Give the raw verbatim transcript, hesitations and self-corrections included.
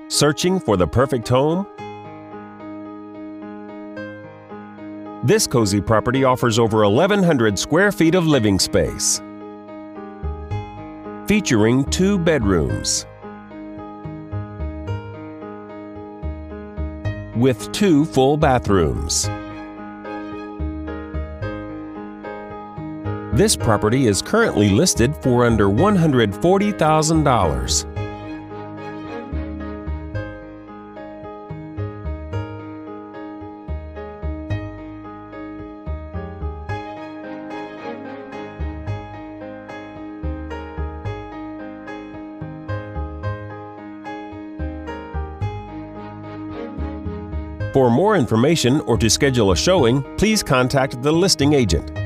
Searching for the perfect home? This cozy property offers over eleven hundred square feet of living space, featuring two bedrooms with two full bathrooms. This property is currently listed for under one hundred forty thousand dollars. For more information or to schedule a showing, please contact the listing agent.